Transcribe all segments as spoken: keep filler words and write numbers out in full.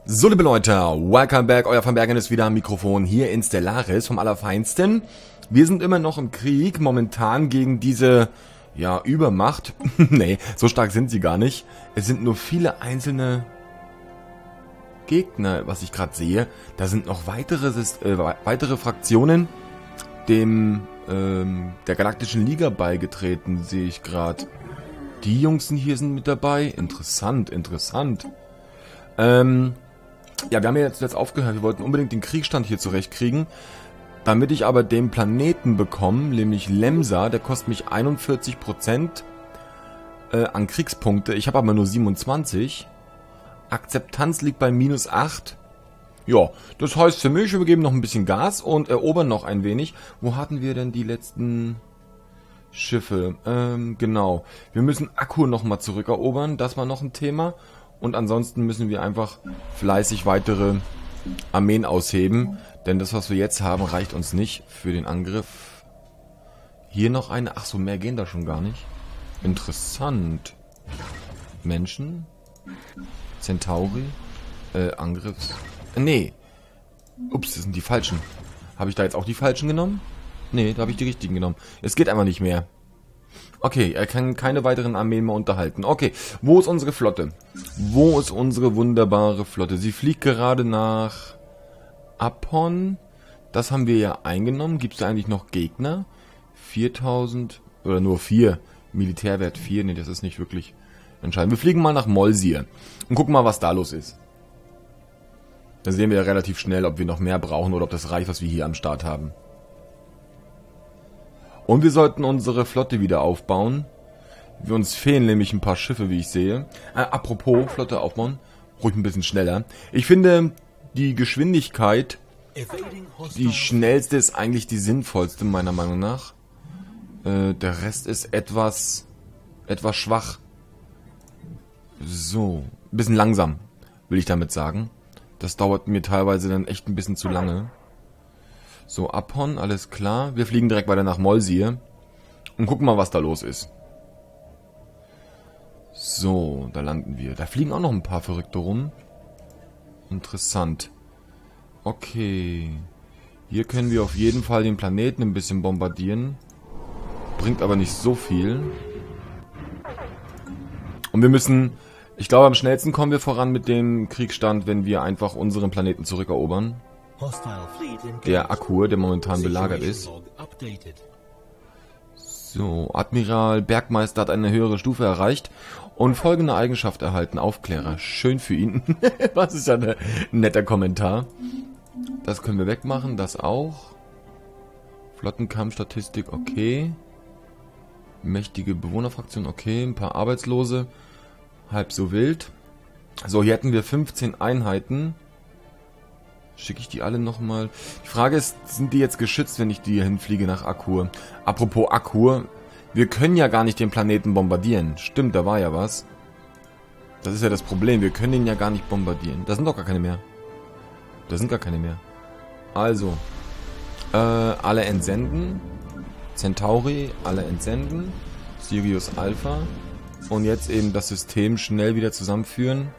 So, liebe Leute, welcome back, euer Van Bergen ist wieder am Mikrofon hier in Stellaris vom Allerfeinsten. Wir sind immer noch im Krieg, momentan gegen diese, ja, Übermacht. Nee, so stark sind sie gar nicht. Es sind nur viele einzelne Gegner, was ich gerade sehe. Da sind noch weitere, äh, weitere Fraktionen dem, ähm, der Galaktischen Liga beigetreten, sehe ich gerade. Die Jungs hier sind mit dabei. Interessant, interessant. Ähm... Ja, wir haben ja jetzt, jetzt aufgehört, wir wollten unbedingt den Kriegsstand hier zurechtkriegen. Damit ich aber den Planeten bekomme, nämlich Lemsa, der kostet mich einundvierzig Prozent äh, an Kriegspunkte. Ich habe aber nur siebenundzwanzig. Akzeptanz liegt bei minus acht. Ja, das heißt für mich, wir geben noch ein bisschen Gas und erobern noch ein wenig. Wo hatten wir denn die letzten Schiffe? Ähm, genau. Wir müssen Akku nochmal zurückerobern, das war noch ein Thema. Und ansonsten müssen wir einfach fleißig weitere Armeen ausheben. Denn das, was wir jetzt haben, reicht uns nicht für den Angriff. Hier noch eine. Ach so, mehr gehen da schon gar nicht. Interessant. Menschen. Centauri. Äh, Angriffs... Nee. Ups, das sind die falschen. Habe ich da jetzt auch die falschen genommen? Nee, da habe ich die richtigen genommen. Es geht einfach nicht mehr. Okay, er kann keine weiteren Armeen mehr unterhalten. Okay, wo ist unsere Flotte? Wo ist unsere wunderbare Flotte? Sie fliegt gerade nach Apon. Das haben wir ja eingenommen. Gibt es da eigentlich noch Gegner? viertausend oder nur vier. Militärwert vier. Ne, das ist nicht wirklich entscheidend. Wir fliegen mal nach Molsir und gucken mal, was da los ist. Da sehen wir ja relativ schnell, ob wir noch mehr brauchen oder ob das reicht, was wir hier am Start haben. Und wir sollten unsere Flotte wieder aufbauen. Wir uns fehlen nämlich ein paar Schiffe, wie ich sehe. Äh, apropos, Flotte aufbauen. Ruhig ein bisschen schneller. Ich finde, die Geschwindigkeit, die schnellste ist eigentlich die sinnvollste, meiner Meinung nach. Äh, der Rest ist etwas, etwas schwach. So, ein bisschen langsam, will ich damit sagen. Das dauert mir teilweise dann echt ein bisschen zu lange. So, Apon, alles klar. Wir fliegen direkt weiter nach Molsir und gucken mal, was da los ist. So, da landen wir. Da fliegen auch noch ein paar Verrückte rum. Interessant. Okay. Hier können wir auf jeden Fall den Planeten ein bisschen bombardieren. Bringt aber nicht so viel. Und wir müssen... Ich glaube, am schnellsten kommen wir voran mit dem Kriegsstand, wenn wir einfach unseren Planeten zurückerobern. Der Akku, der momentan belagert ist. So, Admiral Bergmeister hat eine höhere Stufe erreicht und folgende Eigenschaft erhalten. Aufklärer. Schön für ihn. Was ist ja ein netter Kommentar. Das können wir wegmachen, das auch. Flottenkampfstatistik, okay. Mächtige Bewohnerfraktion, okay. Ein paar Arbeitslose. Halb so wild. So, hier hätten wir fünfzehn Einheiten. Schicke ich die alle nochmal? Die Frage ist, sind die jetzt geschützt, wenn ich die hinfliege nach Akur? Apropos Akur, wir können ja gar nicht den Planeten bombardieren. Stimmt, da war ja was. Das ist ja das Problem, wir können ihn ja gar nicht bombardieren. Da sind doch gar keine mehr. Da sind gar keine mehr. Also, äh, alle entsenden. Centauri, alle entsenden. Sirius Alpha. Und jetzt eben das System schnell wieder zusammenführen.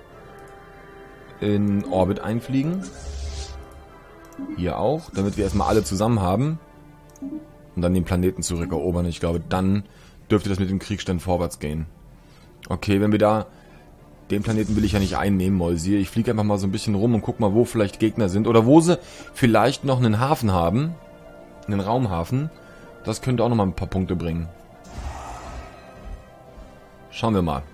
In Orbit einfliegen. Hier auch, damit wir erstmal alle zusammen haben. Und dann den Planeten zurückerobern. Ich glaube, dann dürfte das mit dem Kriegsstand vorwärts gehen. Okay, wenn wir da... Den Planeten will ich ja nicht einnehmen, Molsir. Ich fliege einfach mal so ein bisschen rum und guck mal, wo vielleicht Gegner sind. Oder wo sie vielleicht noch einen Hafen haben. Einen Raumhafen. Das könnte auch nochmal ein paar Punkte bringen. Schauen wir mal.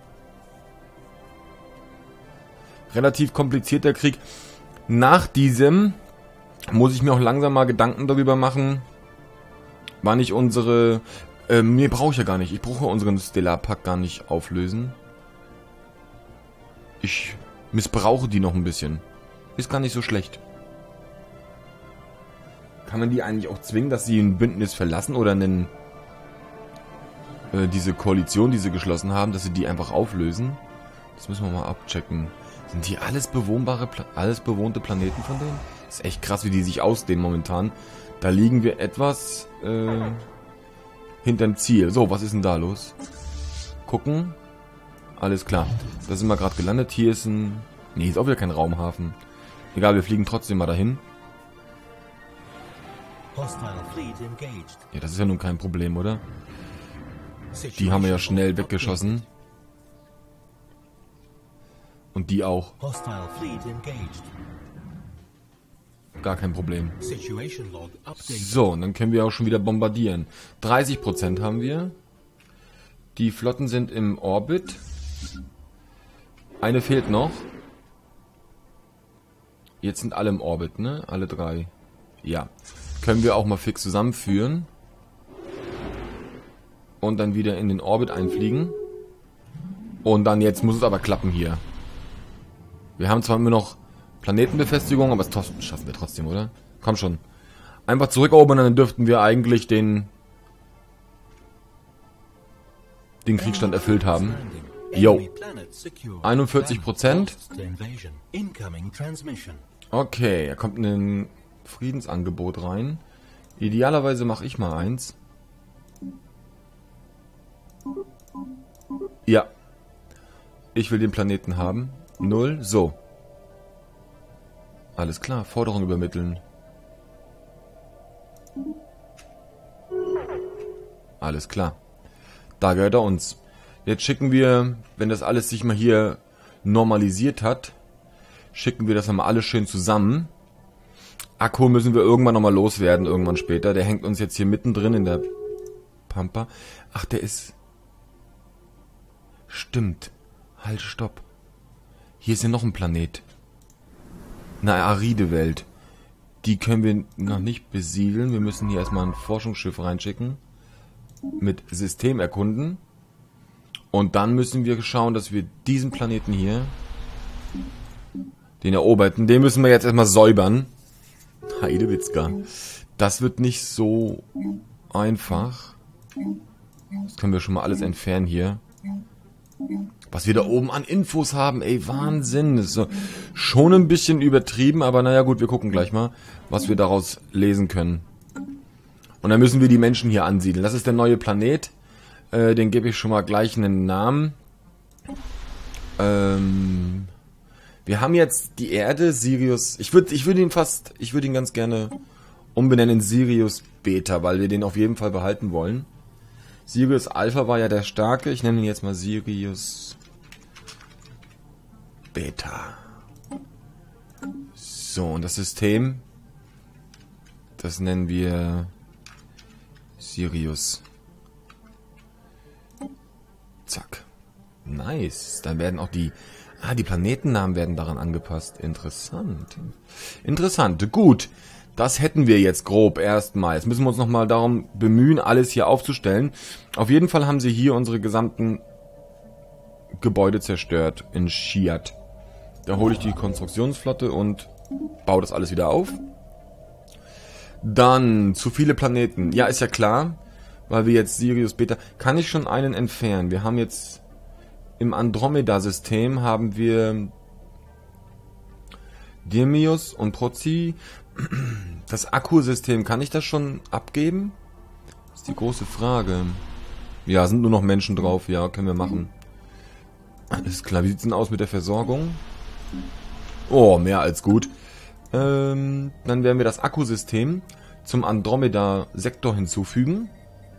Relativ komplizierter Krieg. Nach diesem muss ich mir auch langsam mal Gedanken darüber machen, wann ich unsere... Äh, nee, brauche ich ja gar nicht. Ich brauche unseren Stellarpakt gar nicht auflösen. Ich missbrauche die noch ein bisschen. Ist gar nicht so schlecht. Kann man die eigentlich auch zwingen, dass sie ein Bündnis verlassen oder einen... Äh, diese Koalition, die sie geschlossen haben, dass sie die einfach auflösen? Das müssen wir mal abchecken. Sind die alles bewohnbare, Pla alles bewohnte Planeten von denen? Ist echt krass, wie die sich ausdehnen momentan. Da liegen wir etwas äh, hinterm Ziel. So, was ist denn da los? Gucken. Alles klar. Da sind wir gerade gelandet. Hier ist ein Nee, ist auch wieder kein Raumhafen. Egal, wir fliegen trotzdem mal dahin. Ja, das ist ja nun kein Problem, oder? Die haben wir ja schnell weggeschossen. Und die auch. Gar kein Problem. So, und dann können wir auch schon wieder bombardieren. dreißig Prozent haben wir. Die Flotten sind im Orbit. Eine fehlt noch. Jetzt sind alle im Orbit, ne? Alle drei. Ja. Können wir auch mal fix zusammenführen. Und dann wieder in den Orbit einfliegen. Und dann jetzt muss es aber klappen hier. Wir haben zwar immer noch Planetenbefestigung, aber das schaffen wir trotzdem, oder? Komm schon. Einfach zurückerobern, dann dürften wir eigentlich den den Kriegsstand erfüllt haben. Jo. einundvierzig Prozent. Okay, da kommt ein Friedensangebot rein. Idealerweise mache ich mal eins. Ja. Ich will den Planeten haben. Null. So. Alles klar. Forderung übermitteln. Alles klar. Da gehört er uns. Jetzt schicken wir, wenn das alles sich mal hier normalisiert hat, schicken wir das mal alles schön zusammen. Akku müssen wir irgendwann nochmal loswerden, irgendwann später. Der hängt uns jetzt hier mittendrin in der Pampa. Ach, der ist... Stimmt. Halt, stopp. Hier ist ja noch ein Planet. Eine aride Welt. Die können wir noch nicht besiedeln. Wir müssen hier erstmal ein Forschungsschiff reinschicken. Mit System erkunden. Und dann müssen wir schauen, dass wir diesen Planeten hier, den eroberten, den müssen wir jetzt erstmal säubern. Heidewitzka. Das wird nicht so einfach. Das können wir schon mal alles entfernen hier. Was wir da oben an Infos haben, ey, Wahnsinn. Das ist so schon ein bisschen übertrieben, aber naja gut, wir gucken gleich mal, was wir daraus lesen können. Und dann müssen wir die Menschen hier ansiedeln. Das ist der neue Planet. Äh, den gebe ich schon mal gleich einen Namen. Ähm, wir haben jetzt die Erde, Sirius. Ich würde ich würde ihn fast, ich würde ihn ganz gerne umbenennen in Sirius Beta, weil wir den auf jeden Fall behalten wollen. Sirius Alpha war ja der starke. Ich nenne ihn jetzt mal Sirius Beta. So, und das System, das nennen wir Sirius. Zack. Nice. Dann werden auch die... Ah, die Planetennamen werden daran angepasst. Interessant. Interessant. Gut. Das hätten wir jetzt grob erstmal. Jetzt müssen wir uns nochmal darum bemühen, alles hier aufzustellen. Auf jeden Fall haben sie hier unsere gesamten Gebäude zerstört in Shiat. Da hole ich die Konstruktionsflotte und baue das alles wieder auf. Dann zu viele Planeten. Ja, ist ja klar. Weil wir jetzt Sirius Beta... Kann ich schon einen entfernen? Wir haben jetzt... Im Andromeda-System haben wir... Demius und Prozi. Das Akkusystem, kann ich das schon abgeben? Das ist die große Frage. Ja, sind nur noch Menschen drauf. Ja, können wir machen. Alles klar. Wie sieht es denn aus mit der Versorgung? Oh, mehr als gut. Ähm, dann werden wir das Akkusystem zum Andromeda-Sektor hinzufügen.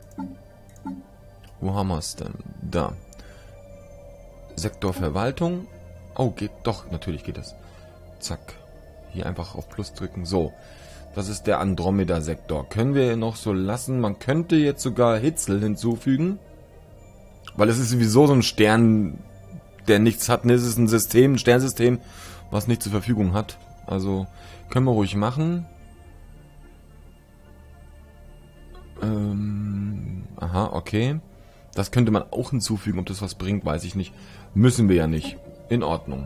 Wo haben wir es denn? Da. Sektor Verwaltung. Oh, geht doch. Natürlich geht das. Zack. Hier einfach auf Plus drücken. So. Das ist der Andromeda-Sektor. Können wir noch so lassen. Man könnte jetzt sogar Hitzel hinzufügen. Weil es ist sowieso so ein Stern, der nichts hat. Es ist ein System, ein Sternsystem, was nichts zur Verfügung hat. Also können wir ruhig machen. Ähm, aha, okay. Das könnte man auch hinzufügen. Ob das was bringt, weiß ich nicht. Müssen wir ja nicht. In Ordnung.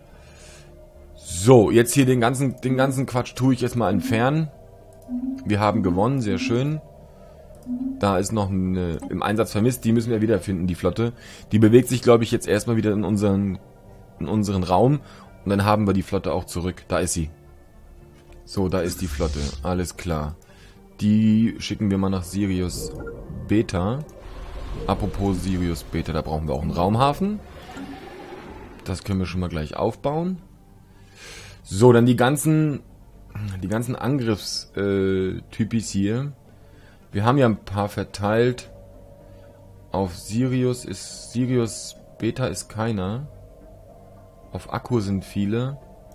So, jetzt hier den ganzen, den ganzen Quatsch tue ich erstmal entfernen. Wir haben gewonnen, sehr schön. Da ist noch eine im Einsatz vermisst. Die müssen wir wiederfinden, die Flotte. Die bewegt sich, glaube ich, jetzt erstmal wieder in unseren, in unseren Raum. Und dann haben wir die Flotte auch zurück. Da ist sie. So, da ist die Flotte. Alles klar. Die schicken wir mal nach Sirius Beta. Apropos Sirius Beta, da brauchen wir auch einen Raumhafen. Das können wir schon mal gleich aufbauen. So, dann die ganzen, die ganzen Angriffstypis hier. Wir haben ja ein paar verteilt. Auf Sirius ist, Sirius Beta ist keiner. Auf Akku sind viele.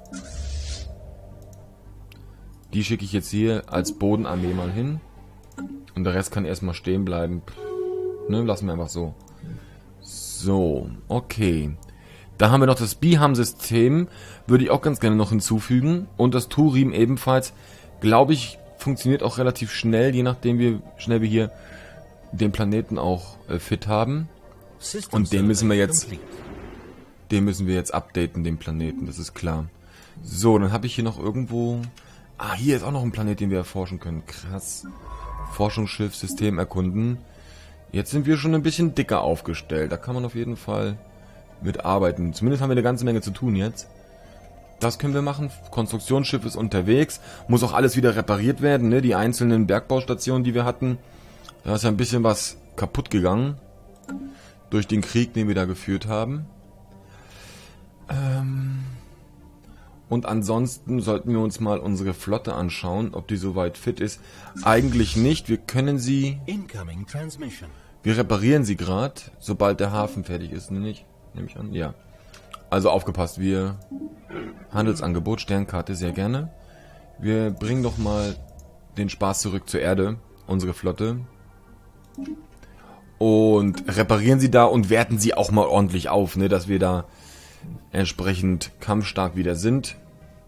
Die schicke ich jetzt hier als Bodenarmee mal hin. Und der Rest kann erstmal stehen bleiben. Ne, lassen wir einfach so. So, okay. Da haben wir noch das Biham-System. Würde ich auch ganz gerne noch hinzufügen. Und das Turim ebenfalls. Glaube ich, funktioniert auch relativ schnell, je nachdem wie schnell wir hier den Planeten auch äh, fit haben. Und den müssen wir jetzt... Den müssen wir jetzt updaten, den Planeten, das ist klar. So, dann habe ich hier noch irgendwo... Ah, hier ist auch noch ein Planet, den wir erforschen können. Krass. Forschungsschiff, System erkunden. Jetzt sind wir schon ein bisschen dicker aufgestellt. Da kann man auf jeden Fall mitarbeiten. Zumindest haben wir eine ganze Menge zu tun jetzt. Das können wir machen. Konstruktionsschiff ist unterwegs. Muss auch alles wieder repariert werden, ne? Die einzelnen Bergbaustationen, die wir hatten. Da ist ja ein bisschen was kaputt gegangen. Durch den Krieg, den wir da geführt haben. Ähm... Und ansonsten sollten wir uns mal unsere Flotte anschauen, ob die soweit fit ist. Eigentlich nicht. Wir können sie... Wir reparieren sie gerade, sobald der Hafen fertig ist. Nicht? Nehme ich an? Ja. Also aufgepasst, wir... Handelsangebot, Sternkarte, sehr gerne. Wir bringen doch mal den Spaß zurück zur Erde, unsere Flotte. Und reparieren sie da und werten sie auch mal ordentlich auf, ne, dass wir da... entsprechend kampfstark wieder sind.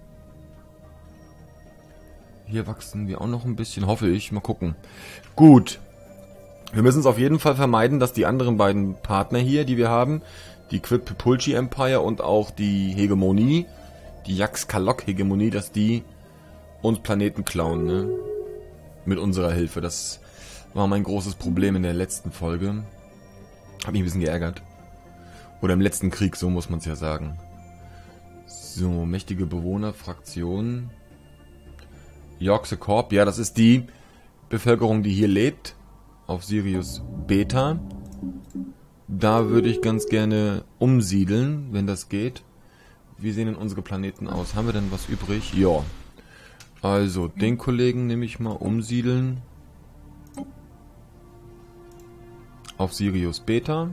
Hier wachsen wir auch noch ein bisschen, hoffe ich. Mal gucken. Gut. Wir müssen es auf jeden Fall vermeiden, dass die anderen beiden Partner hier, die wir haben, die Quid-Pipulci Empire und auch die Hegemonie, die Jax-Kalok-Hegemonie, dass die uns Planeten klauen, ne? Mit unserer Hilfe. Das war mein großes Problem in der letzten Folge. Hab mich ein bisschen geärgert. Oder im letzten Krieg, so muss man es ja sagen. So, mächtige Bewohner, Fraktion. Yorkse Corp, ja, das ist die Bevölkerung, die hier lebt. Auf Sirius Beta. Da würde ich ganz gerne umsiedeln, wenn das geht. Wie sehen denn unsere Planeten aus? Haben wir denn was übrig? Ja. Also, den Kollegen nehme ich mal umsiedeln. Auf Sirius Beta.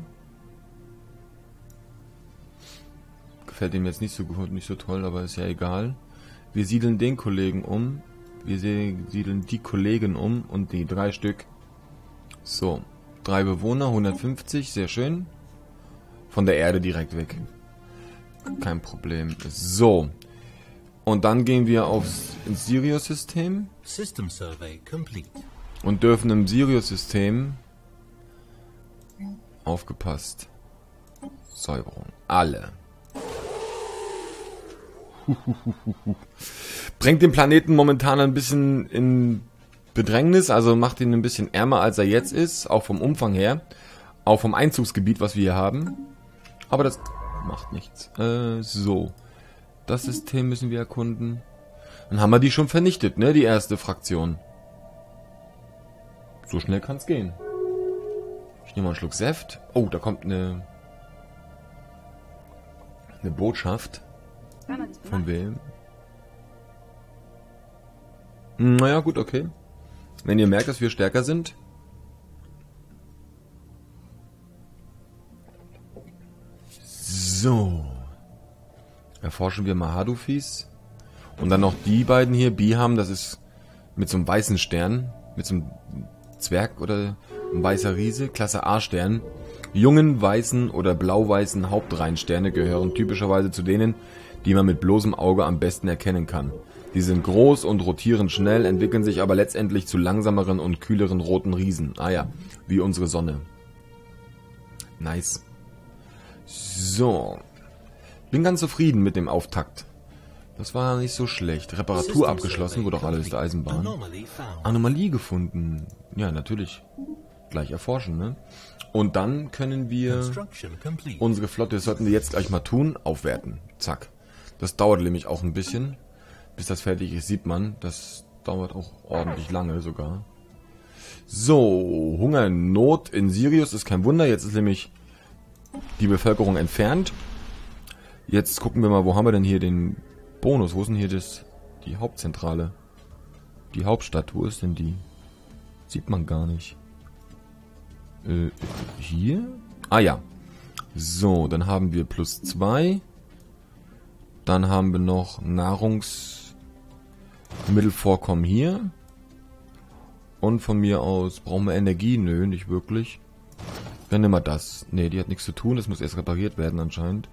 Gefällt ihm jetzt nicht so gut, nicht so toll, aber ist ja egal. Wir siedeln den Kollegen um. Wir siedeln die Kollegen um und die drei Stück. So, drei Bewohner, hundertfünfzig, sehr schön. Von der Erde direkt weg. Kein Problem. So. Und dann gehen wir aufs ins Sirius-System. System Survey complete. Und dürfen im Sirius-System aufgepasst. Säuberung. Alle. Bringt den Planeten momentan ein bisschen in Bedrängnis, also macht ihn ein bisschen ärmer, als er jetzt ist, auch vom Umfang her, auch vom Einzugsgebiet, was wir hier haben. Aber das macht nichts. Äh, so. Das System müssen wir erkunden. Dann haben wir die schon vernichtet, ne, die erste Fraktion. So schnell kann es gehen. Ich nehme mal einen Schluck Seft. Oh, da kommt eine eine Botschaft. Von wem? Naja, gut, okay. Wenn ihr merkt, dass wir stärker sind. So. Erforschen wir Mahadufis. Und dann noch die beiden hier. Biham, das ist mit so einem weißen Stern. Mit so einem Zwerg oder ein weißer Riese. Klasse A-Stern. Jungen, weißen oder blau-weißen Hauptreihensterne gehören typischerweise zu denen, die man mit bloßem Auge am besten erkennen kann. Die sind groß und rotieren schnell, entwickeln sich aber letztendlich zu langsameren und kühleren roten Riesen. Ah ja, wie unsere Sonne. Nice. So. Bin ganz zufrieden mit dem Auftakt. Das war nicht so schlecht. Reparatur abgeschlossen, wo doch alles der Eisenbahn. Anomalie gefunden. Ja, natürlich. Gleich erforschen, ne? Und dann können wir unsere Flotte, das sollten wir jetzt gleich mal tun, aufwerten. Zack. Das dauert nämlich auch ein bisschen, bis das fertig ist, sieht man. Das dauert auch ordentlich lange sogar. So, Hunger, Not in Sirius ist kein Wunder. Jetzt ist nämlich die Bevölkerung entfernt. Jetzt gucken wir mal, wo haben wir denn hier den Bonus. Wo ist denn hier das, die Hauptzentrale? Die Hauptstadt, wo ist denn die? Sieht man gar nicht. Äh, hier? Ah ja. So, dann haben wir plus zwei. Dann haben wir noch Nahrungsmittelvorkommen hier. Und von mir aus brauchen wir Energie. Nö, nicht wirklich. Dann nehmen wir das. Ne, die hat nichts zu tun. Das muss erst repariert werden anscheinend.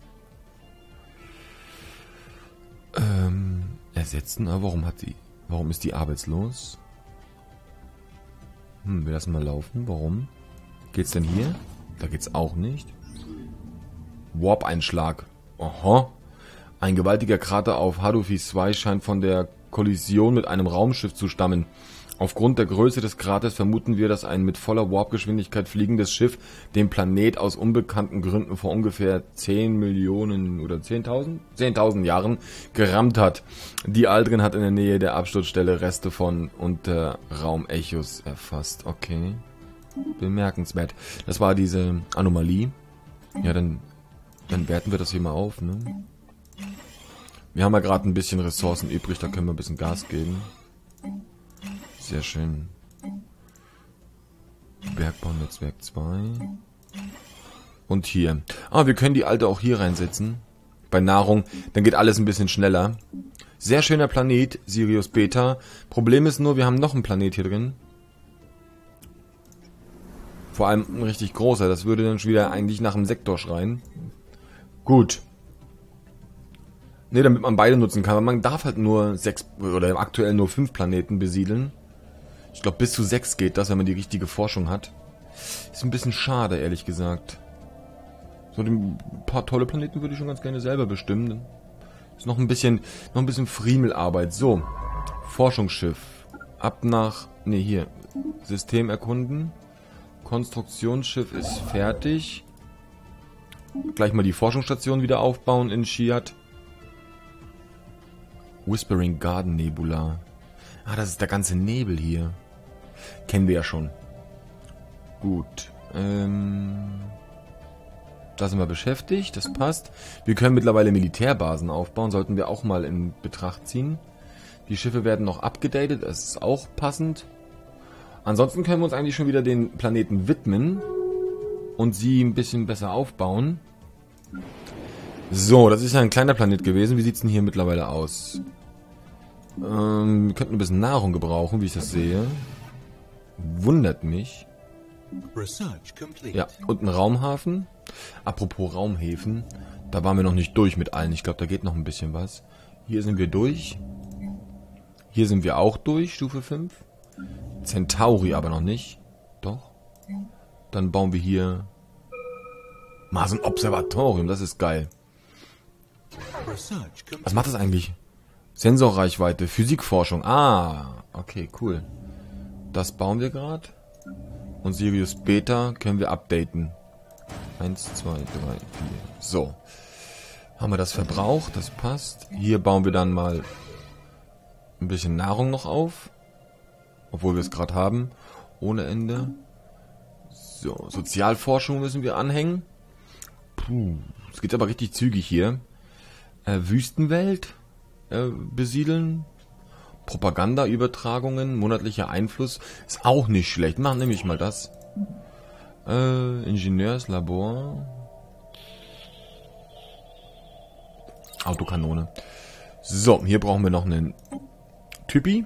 Ähm, ersetzen. Aber warum hat sie... Warum ist die arbeitslos? Hm, wir lassen mal laufen. Warum? Geht's denn hier? Da geht's auch nicht. Warp-Einschlag. Aha. Ein gewaltiger Krater auf Hadufis zwei scheint von der Kollision mit einem Raumschiff zu stammen. Aufgrund der Größe des Kraters vermuten wir, dass ein mit voller Warp-Geschwindigkeit fliegendes Schiff den Planet aus unbekannten Gründen vor ungefähr zehn Millionen oder zehntausend? zehntausend Jahren gerammt hat. Die Aldrin hat in der Nähe der Absturzstelle Reste von Unterraumechos erfasst. Okay. Bemerkenswert. Das war diese Anomalie. Ja, dann, dann werten wir das hier mal auf, ne? Wir haben ja gerade ein bisschen Ressourcen übrig, da können wir ein bisschen Gas geben. Sehr schön. Bergbaunetzwerk zwei. Und hier. Ah, wir können die alte auch hier reinsetzen. Bei Nahrung. Dann geht alles ein bisschen schneller. Sehr schöner Planet, Sirius Beta. Problem ist nur, wir haben noch einen Planet hier drin. Vor allem ein richtig großer. Das würde dann schon wieder eigentlich nach einem Sektor schreien. Gut. Ne, damit man beide nutzen kann. Aber man darf halt nur sechs oder aktuell nur fünf Planeten besiedeln. Ich glaube, bis zu sechs geht das, wenn man die richtige Forschung hat. Ist ein bisschen schade, ehrlich gesagt. So ein paar tolle Planeten würde ich schon ganz gerne selber bestimmen. Ist noch ein bisschen, noch ein bisschen Friemelarbeit. So, Forschungsschiff. Ab nach, ne, hier. System erkunden. Konstruktionsschiff ist fertig. Gleich mal die Forschungsstation wieder aufbauen in Shiat. Whispering Garden Nebula. Ah, das ist der ganze Nebel hier. Kennen wir ja schon. Gut. Ähm, da sind wir beschäftigt. Das passt. Wir können mittlerweile Militärbasen aufbauen. Sollten wir auch mal in Betracht ziehen. Die Schiffe werden noch abgedatet. Das ist auch passend. Ansonsten können wir uns eigentlich schon wieder den Planeten widmen. Und sie ein bisschen besser aufbauen. So, das ist ja ein kleiner Planet gewesen. Wie sieht es denn hier mittlerweile aus? Ähm, wir könnten ein bisschen Nahrung gebrauchen, wie ich das sehe. Wundert mich. Ja, und ein Raumhafen. Apropos Raumhäfen. Da waren wir noch nicht durch mit allen. Ich glaube, da geht noch ein bisschen was. Hier sind wir durch. Hier sind wir auch durch, Stufe fünf. Centauri aber noch nicht. Doch. Dann bauen wir hier mal so ein Observatorium. Das ist geil. Was macht das eigentlich? Sensorreichweite, Physikforschung. Ah, okay, cool. Das bauen wir gerade. Und Sirius Beta können wir updaten. Eins, zwei, drei, vier. So. Haben wir das verbraucht? Das passt. Hier bauen wir dann mal ein bisschen Nahrung noch auf. Obwohl wir es gerade haben. Ohne Ende. So, Sozialforschung müssen wir anhängen. Puh, es geht aber richtig zügig hier. Äh, Wüstenwelt äh, besiedeln. Propagandaübertragungen, monatlicher Einfluss. Ist auch nicht schlecht. Machen nämlich mal das. Äh, Ingenieurslabor. Autokanone. So, hier brauchen wir noch einen Typi.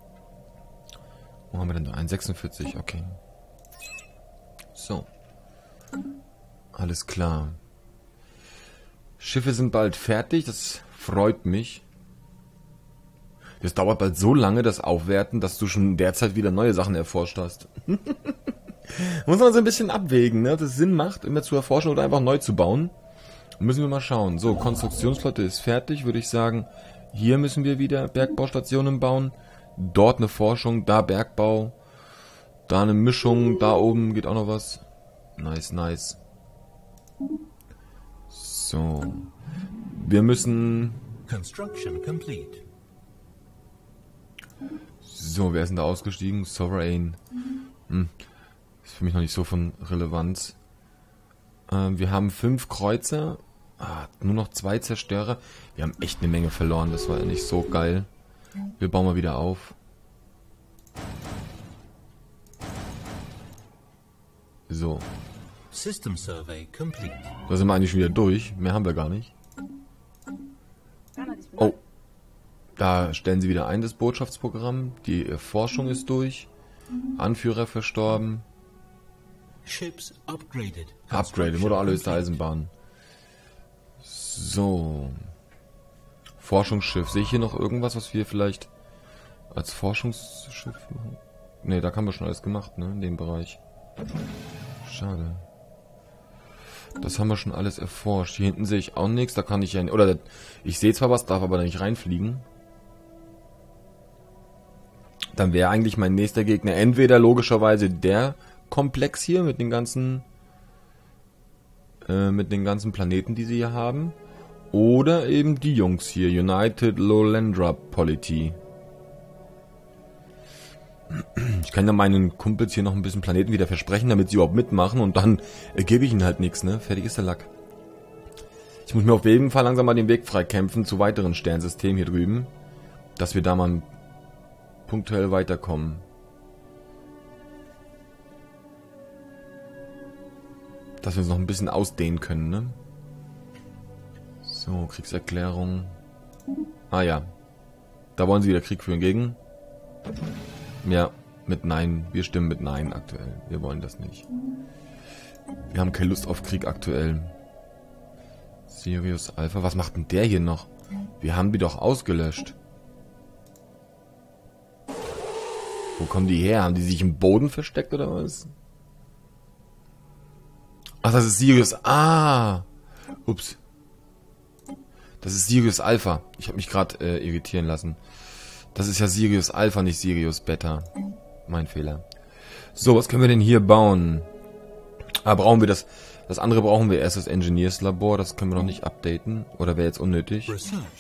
Wo haben wir denn da? eins Komma sechsundvierzig, okay. So. Alles klar. Schiffe sind bald fertig, das freut mich. Das dauert bald so lange, das Aufwerten, dass du schon derzeit wieder neue Sachen erforscht hast. Muss man so ein bisschen abwägen, ne? Ob das Sinn macht, immer zu erforschen oder einfach neu zu bauen. Müssen wir mal schauen. So, Konstruktionsflotte ist fertig, würde ich sagen. Hier müssen wir wieder Bergbaustationen bauen. Dort eine Forschung, da Bergbau. Da eine Mischung, da oben geht auch noch was. Nice, nice. So. Wir müssen... Construction complete. So, wer ist denn da ausgestiegen? Sovereign. Hm. Ist für mich noch nicht so von Relevanz. Ähm, wir haben fünf Kreuzer. Ah, nur noch zwei Zerstörer. Wir haben echt eine Menge verloren. Das war ja nicht so geil. Wir bauen mal wieder auf. So. System survey complete. Da sind wir eigentlich wieder durch. Mehr haben wir gar nicht. Oh. Da stellen sie wieder ein, das Botschaftsprogramm. Die Forschung ist durch. Anführer verstorben. Ships upgraded. Upgraded. Modale ist der Eisenbahn. So. Forschungsschiff. Sehe ich hier noch irgendwas, was wir vielleicht als Forschungsschiff machen? Ne, da haben wir schon alles gemacht, ne? In dem Bereich. Schade. Das haben wir schon alles erforscht. Hier hinten sehe ich auch nichts. Da kann ich ja... Oder ich sehe zwar was, darf aber da nicht reinfliegen. Dann wäre eigentlich mein nächster Gegner entweder logischerweise der Komplex hier mit den ganzen... Äh, mit den ganzen Planeten, die sie hier haben. Oder eben die Jungs hier. United Lowlandra Polity. Ich kann ja meinen Kumpels hier noch ein bisschen Planeten wieder versprechen, damit sie überhaupt mitmachen. Und dann äh, gebe ich ihnen halt nichts, ne? Fertig ist der Lack. Ich muss mir auf jeden Fall langsam mal den Weg freikämpfen zu weiteren Sternsystemen hier drüben. Dass wir da mal punktuell weiterkommen. Dass wir uns noch ein bisschen ausdehnen können, ne? So, Kriegserklärung. Ah ja. Da wollen sie wieder Krieg führen gegen. Ja, mit Nein. Wir stimmen mit Nein aktuell. Wir wollen das nicht. Wir haben keine Lust auf Krieg aktuell. Sirius Alpha. Was macht denn der hier noch? Wir haben die doch ausgelöscht. Wo kommen die her? Haben die sich im Boden versteckt oder was? Ach, das ist Sirius. Ah! Ups. Das ist Sirius Alpha. Ich habe mich gerade äh, irritieren lassen. Das ist ja Sirius Alpha, nicht Sirius Beta. Mein Fehler. So, was können wir denn hier bauen? Ah, brauchen wir das... Das andere brauchen wir erst, das Engineers Labor. Das können wir noch nicht updaten. Oder wäre jetzt unnötig.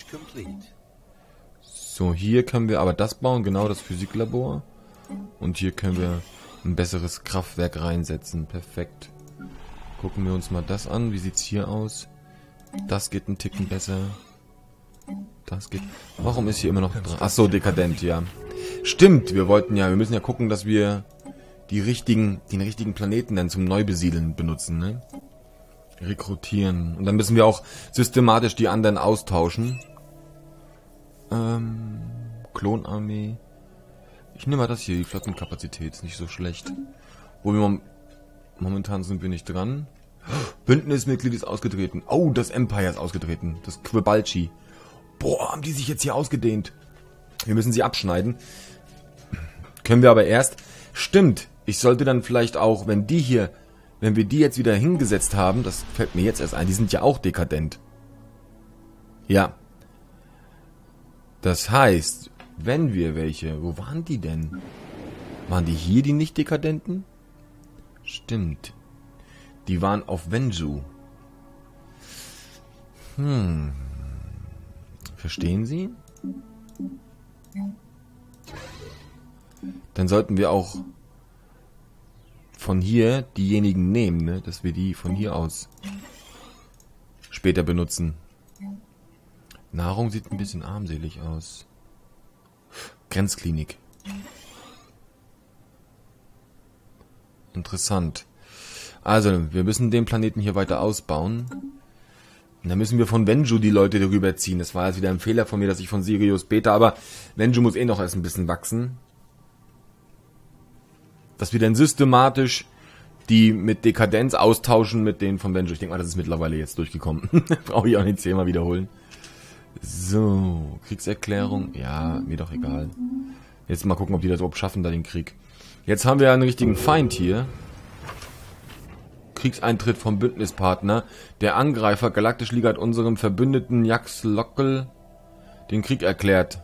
So, hier können wir aber das bauen. Genau, das Physiklabor. Und hier können wir ein besseres Kraftwerk reinsetzen. Perfekt. Gucken wir uns mal das an. Wie sieht's hier aus? Das geht ein Ticken besser. Das geht... Warum ist hier immer noch dran? Ach so, dekadent, ja. Stimmt, wir wollten ja... Wir müssen ja gucken, dass wir die richtigen, den richtigen Planeten dann zum Neubesiedeln benutzen, ne? Rekrutieren. Und dann müssen wir auch systematisch die anderen austauschen. Ähm... Klonarmee. Ich nehme mal das hier. Die Flottenkapazität ist nicht so schlecht. Wo wir... Mom momentan sind wir nicht dran. Bündnismitglied ist ausgetreten. Oh, das Empire ist ausgetreten. Das Quibalchi. Boah, haben die sich jetzt hier ausgedehnt. Wir müssen sie abschneiden. Können wir aber erst... Stimmt, ich sollte dann vielleicht auch, wenn die hier... Wenn wir die jetzt wieder hingesetzt haben, das fällt mir jetzt erst ein, die sind ja auch dekadent. Ja. Das heißt, wenn wir welche... Wo waren die denn? Waren die hier die nicht-dekadenten? Stimmt. Die waren auf Venju. Hm... Verstehen Sie? Dann sollten wir auch von hier diejenigen nehmen, ne? Dass wir die von hier aus später benutzen. Nahrung sieht ein bisschen armselig aus. Grenzklinik. Interessant. Also, wir müssen den Planeten hier weiter ausbauen. Und dann müssen wir von Venju die Leute darüber ziehen. Das war jetzt wieder ein Fehler von mir, dass ich von Sirius Beta, aber Venju muss eh noch erst ein bisschen wachsen. Dass wir dann systematisch die mit Dekadenz austauschen mit denen von Venju. Ich denke mal, das ist mittlerweile jetzt durchgekommen. Brauche ich auch nicht zehnmal wiederholen. So, Kriegserklärung. Ja, mir doch egal. Jetzt mal gucken, ob die das überhaupt schaffen, da den Krieg. Jetzt haben wir einen richtigen Feind hier. Kriegseintritt vom Bündnispartner. Der Angreifer Galaktische Liga hat unserem Verbündeten Jaxlockel den Krieg erklärt.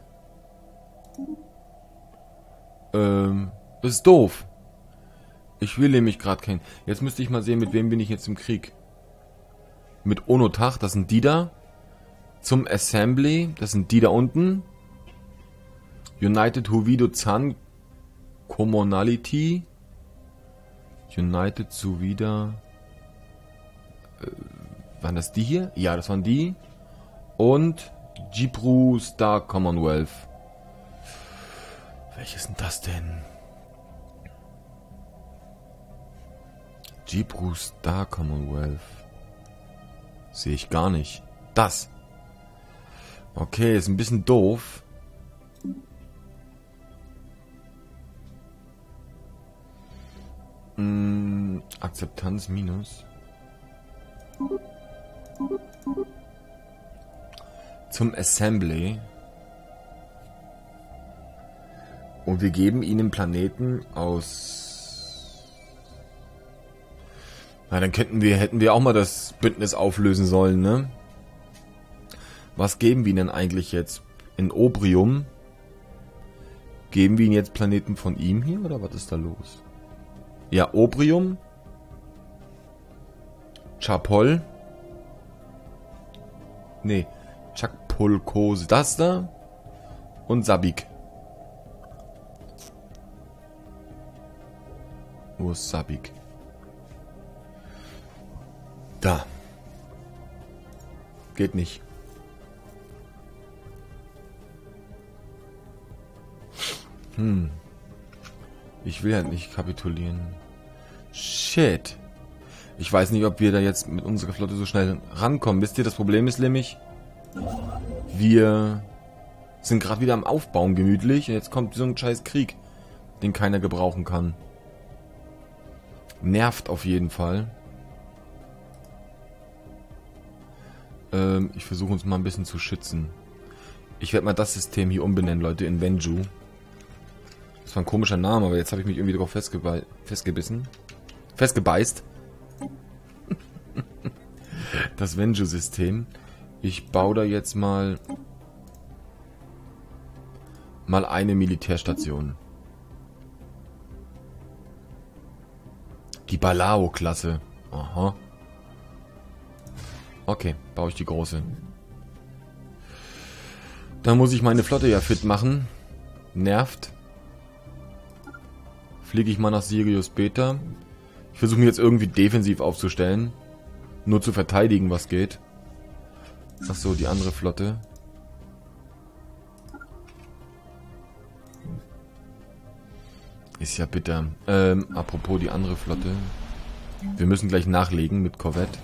Ähm, das ist doof. Ich will nämlich gerade keinen. Jetzt müsste ich mal sehen, mit wem bin ich jetzt im Krieg. Mit Onotach, das sind die da. Zum Assembly, das sind die da unten. United Huvido Zan Commonality. United Suvida. Waren das die hier? Ja, das waren die. Und Jibru Star Commonwealth. Welches sind das denn? Jibru Star Commonwealth. Sehe ich gar nicht. Das. Okay, ist ein bisschen doof. Hm, Akzeptanz minus. Zum Assembly. Und wir geben ihnen Planeten aus... Na, dann könnten wir, hätten wir auch mal das Bündnis auflösen sollen, ne? Was geben wir ihnen eigentlich jetzt? In Obrium? Geben wir ihnen jetzt Planeten von ihm hier, oder was ist da los? Ja, Obrium. Chapol. Nee, Chakpolkose. Das da. Und Sabik. Wo ist Sabik? Da. Geht nicht. Hm. Ich will halt nicht kapitulieren. Shit. Ich weiß nicht, ob wir da jetzt mit unserer Flotte so schnell rankommen. Wisst ihr, das Problem ist nämlich, wir sind gerade wieder am Aufbauen gemütlich und jetzt kommt so ein scheiß Krieg, den keiner gebrauchen kann. Nervt auf jeden Fall. Ähm, ich versuche uns mal ein bisschen zu schützen. Ich werde mal das System hier umbenennen, Leute, in Venju. Das war ein komischer Name, aber jetzt habe ich mich irgendwie darauf festgebe festgebissen. Festgebeißt. Das Venju-System. Ich baue da jetzt mal mal eine Militärstation. Die Balao-Klasse. Aha. Okay, baue ich die große. Da muss ich meine Flotte ja fit machen. Nervt. Fliege ich mal nach Sirius Beta. Ich versuche mich jetzt irgendwie defensiv aufzustellen. Nur zu verteidigen, was geht. Achso, die andere Flotte. Ist ja bitter. Ähm, apropos die andere Flotte. Wir müssen gleich nachlegen mit Korvette.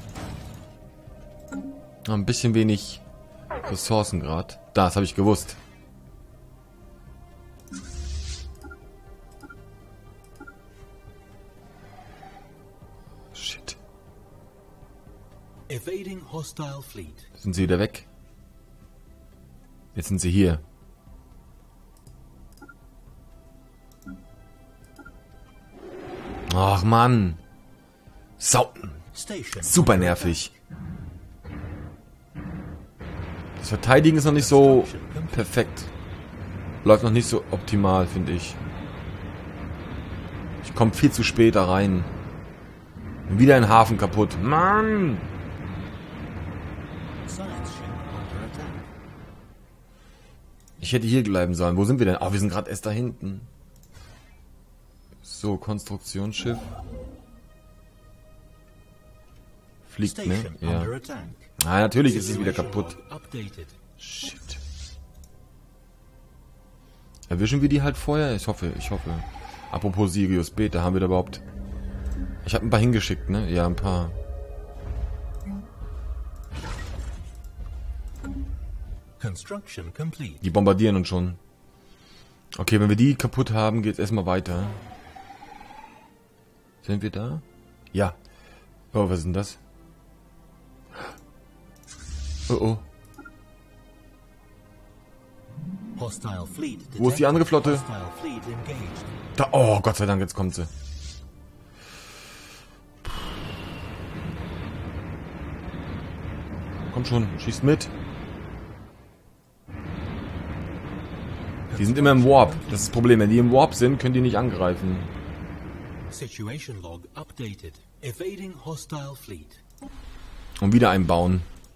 Ein bisschen wenig Ressourcen gerade. Das habe ich gewusst. Shit. Evading hostile fleet. Sind sie wieder weg? Jetzt sind sie hier. Ach Mann. Sau. Super nervig. Das Verteidigen ist noch nicht so perfekt. Läuft noch nicht so optimal, finde ich. Ich komme viel zu spät da rein. Wieder ein Hafen kaputt. Mann! Ich hätte hier bleiben sollen. Wo sind wir denn? Oh, wir sind gerade erst da hinten. So, Konstruktionsschiff. Fliegt, ne? Ja. Ah, natürlich ist es wieder kaputt. Shit. Erwischen wir die halt vorher? Ich hoffe, ich hoffe. Apropos Sirius Beta, haben wir da überhaupt... Ich habe ein paar hingeschickt, ne? Ja, ein paar. Construction complete. Die bombardieren uns schon. Okay, wenn wir die kaputt haben, geht's erstmal weiter. Sind wir da? Ja. Oh, was ist denn das? Oh, oh. Hostile fleet. Wo ist die andere Flotte? Hostile fleet engaged. Da, oh, Gott sei Dank, jetzt kommt sie. Komm schon, schießt mit. Die sind immer im Warp. Das ist das Problem. Wenn die im Warp sind, können die nicht angreifen. Situation log updated. Evading hostile fleet. Und wieder einbauen.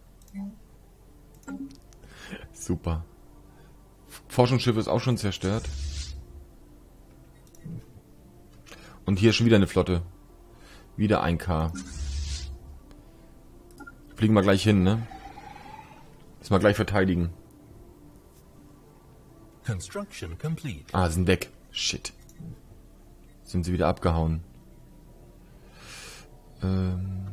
Super. Forschungsschiff ist auch schon zerstört. Und hier ist schon wieder eine Flotte. Wieder ein K. Fliegen wir gleich hin, ne? Müssen wir gleich verteidigen. Construction complete. Ah, sind weg. Shit. Sind sie wieder abgehauen. Ähm...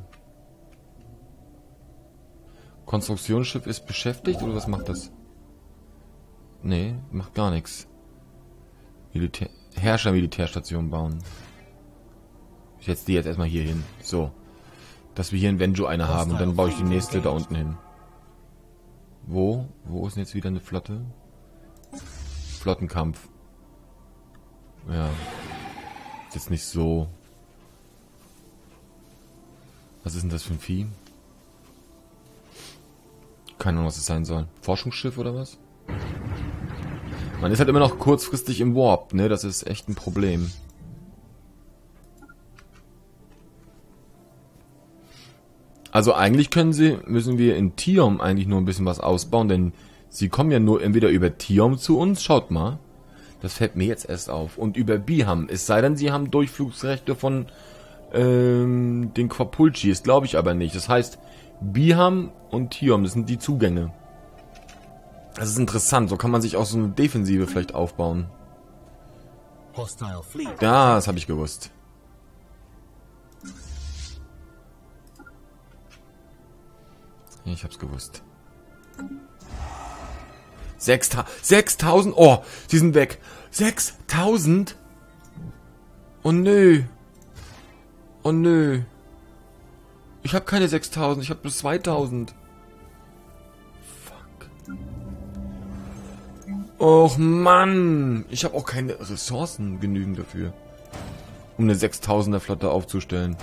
Konstruktionsschiff ist beschäftigt oder was macht das? Nee, macht gar nichts. Militär Herrscher-Militärstation bauen. Ich setze die jetzt erstmal hier hin. So. Dass wir hier in Venjo eine haben und dann baue ich die nächste da unten hin. Wo? Wo ist denn jetzt wieder eine Flotte? Flottenkampf. Ja. Ist jetzt nicht so. Was ist denn das für ein Vieh? Keine Ahnung, was es sein soll. Forschungsschiff oder was? Man ist halt immer noch kurzfristig im Warp, ne? Das ist echt ein Problem. Also eigentlich können sie, müssen wir in Tiom eigentlich nur ein bisschen was ausbauen, denn sie kommen ja nur entweder über Tiom zu uns, schaut mal. Das fällt mir jetzt erst auf. Und über Biham. Es sei denn, sie haben Durchflugsrechte von ähm, den Quapulchis, glaube ich aber nicht. Das heißt, Biham und Tiom, das sind die Zugänge. Das ist interessant, so kann man sich auch so eine Defensive vielleicht aufbauen. Ja, das habe ich gewusst. Ich hab's gewusst. sechstausend? Oh, sie sind weg. sechstausend? Oh nö. Oh nö. Ich habe keine sechstausend, ich habe bloß zweitausend. Fuck. Och Mann. Ich habe auch keine Ressourcen genügend dafür, um eine sechstausender Flotte aufzustellen.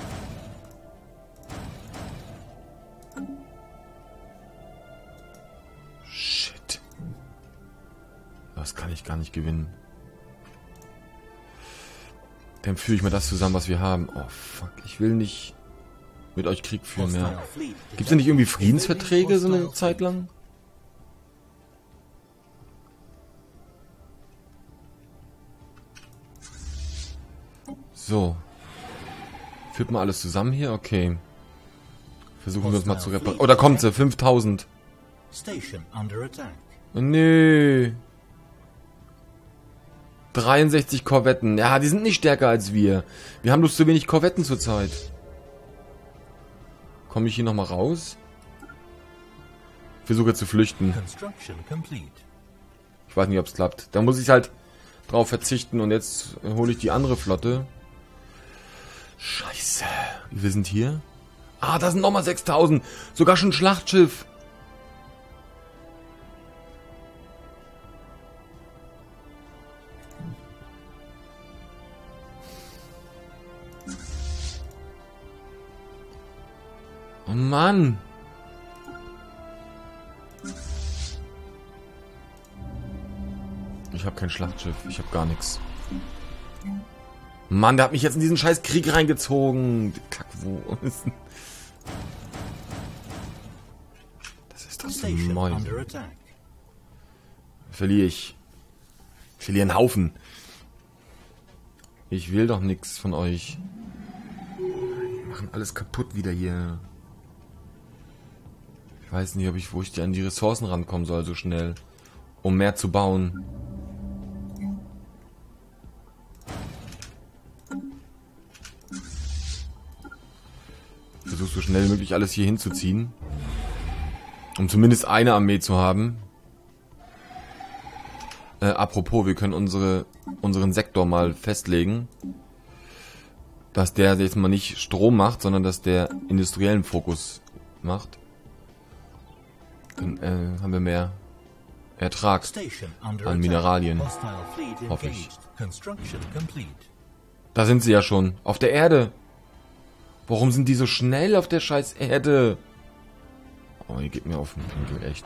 Shit. Das kann ich gar nicht gewinnen. Dann führe ich mir das zusammen, was wir haben. Oh fuck, ich will nicht mit euch Krieg führen mehr. Gibt es denn nicht irgendwie Friedensverträge so eine Zeit lang? So. Führt mal alles zusammen hier? Okay. Versuchen wir uns mal zu reparieren. Oh, da kommt sie. fünftausend. Oh, nö. dreiundsechzig Korvetten. Ja, die sind nicht stärker als wir. Wir haben bloß zu wenig Korvetten zurzeit. Komme ich hier nochmal raus? Ich versuche zu flüchten. Ich weiß nicht, ob es klappt. Da muss ich halt drauf verzichten und jetzt hole ich die andere Flotte. Scheiße. Wir sind hier. Ah, da sind nochmal sechstausend. Sogar schon ein Schlachtschiff. Oh Mann. Ich habe kein Schlachtschiff. Ich habe gar nichts. Mann, der hat mich jetzt in diesen scheiß Krieg reingezogen. Kack, wo ist denn? Das ist doch so Mäuse. Verliere ich. Ich verliere einen Haufen. Ich will doch nichts von euch. Die machen alles kaputt wieder hier. Ich weiß nicht, ob ich, wo ich an die Ressourcen rankommen soll so schnell. Um mehr zu bauen. Ich versuche so schnell wie möglich alles hier hinzuziehen. Um zumindest eine Armee zu haben. Äh, apropos, wir können unsere, unseren Sektor mal festlegen. Dass der jetzt mal nicht Strom macht, sondern dass der industriellen Fokus macht. Dann äh, haben wir mehr Ertrag an Mineralien. Hoffe ich. Da sind sie ja schon. Auf der Erde. Warum sind die so schnell auf der scheiß Erde? Oh, die geht mir auf den Pinkel, echt.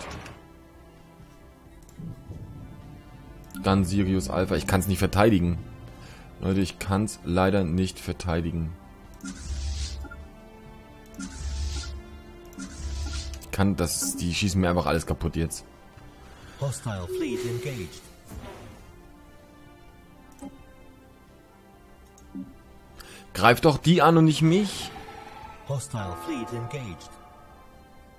Dann Sirius Alpha. Ich kann es nicht verteidigen. Leute, ich kann es leider nicht verteidigen. Ich kann das... Die schießen mir einfach alles kaputt jetzt. Hostile fleet engaged. Greif doch die an und nicht mich. Hostile fleet engaged.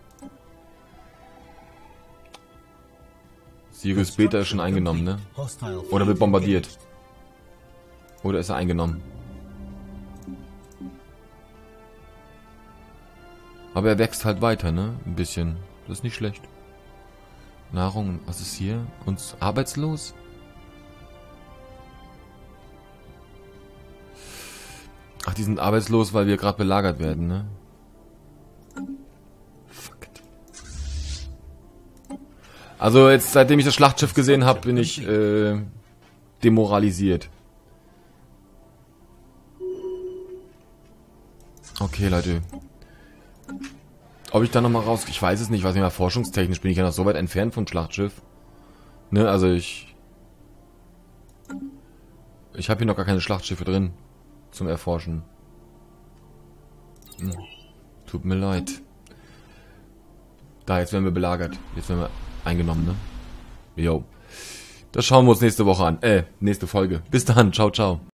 Sirius Beta ist schon eingenommen, ne? Hostile Oder wird fleet bombardiert. engaged. Oder ist er eingenommen? Aber er wächst halt weiter, ne? Ein bisschen. Das ist nicht schlecht. Nahrung, was ist hier? Uns arbeitslos? Ach, die sind arbeitslos, weil wir gerade belagert werden, ne? Fuck it. Also jetzt, seitdem ich das Schlachtschiff gesehen habe, bin ich äh, demoralisiert. Okay, Leute. Ob ich da nochmal raus... Ich weiß es nicht, was ich mal forschungstechnisch bin ich ja noch so weit entfernt vom Schlachtschiff. Ne, also ich... Ich habe hier noch gar keine Schlachtschiffe drin. Zum Erforschen. Hm. Tut mir leid. Da, jetzt werden wir belagert. Jetzt werden wir eingenommen, ne? Jo. Das schauen wir uns nächste Woche an. Äh, nächste Folge. Bis dann. Ciao, ciao.